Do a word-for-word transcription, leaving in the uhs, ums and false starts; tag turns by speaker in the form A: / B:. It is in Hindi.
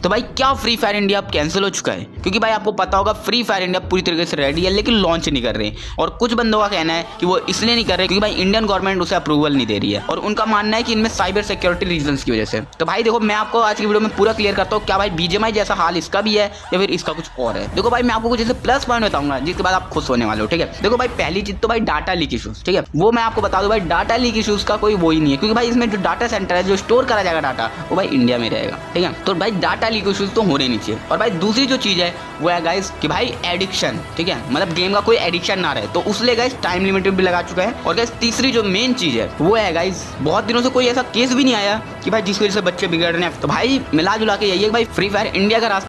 A: तो भाई क्या फ्री फायर इंडिया अब कैंसिल हो चुका है? क्योंकि भाई आपको पता होगा फ्री फायर इंडिया पूरी तरीके से रेडी है लेकिन लॉन्च नहीं कर रहे। और कुछ बंदों का कहना है कि वो इसलिए नहीं कर रहे क्योंकि भाई इंडियन गवर्नमेंट उसे अप्रूवल नहीं दे रही है, और उनका मानना है कि इनमें साइबर सिक्योरिटी रीजंस की वजह से। तो भाई देखो, मैं आपको आज की वीडियो में पूरा क्लियर करता हूँ क्या भाई बीजीएमआई जैसा हाल इसका भी है या फिर इसका कुछ और है। देखो भाई, मैं आपको कुछ ऐसे प्लस पॉइंट बताऊंगा जिसके बाद आप खुश होने वाले हो, ठीक है। देखो भाई, पहली चीज तो भाई डाटा लीक इशूज, ठीक है, वो मैं आपको बता दूं भाई, डाटा लीक इशूज का कोई वो ही नहीं है, क्योंकि भाई इसमें जो डाटा सेंटर है, जो स्टोर करा जाएगा डाटा, वो भाई इंडिया में रहेगा, ठीक है। तो भाई डाटा लीक इशूज तो होने नहीं चाहिए। और भाई दूसरी जो चीज है वो है गाइस कि भाई एडिक्शन, ठीक है, मतलब गेम का कोई एडिक्शन ना रहे, तो उसलिए गाइस टाइम लिमिट भी लगा चुका है। और गाइस तीसरी जो मेन चीज है वो है गाइस, बहुत दिनों से कोई ऐसा केस भी नहीं आया कि भाई जिसकी वजह से बच्चे बिगड़ रहे हैं। तो भाई मिला जुला के यही है भाई, फ्री फायर इंडिया का रास्ता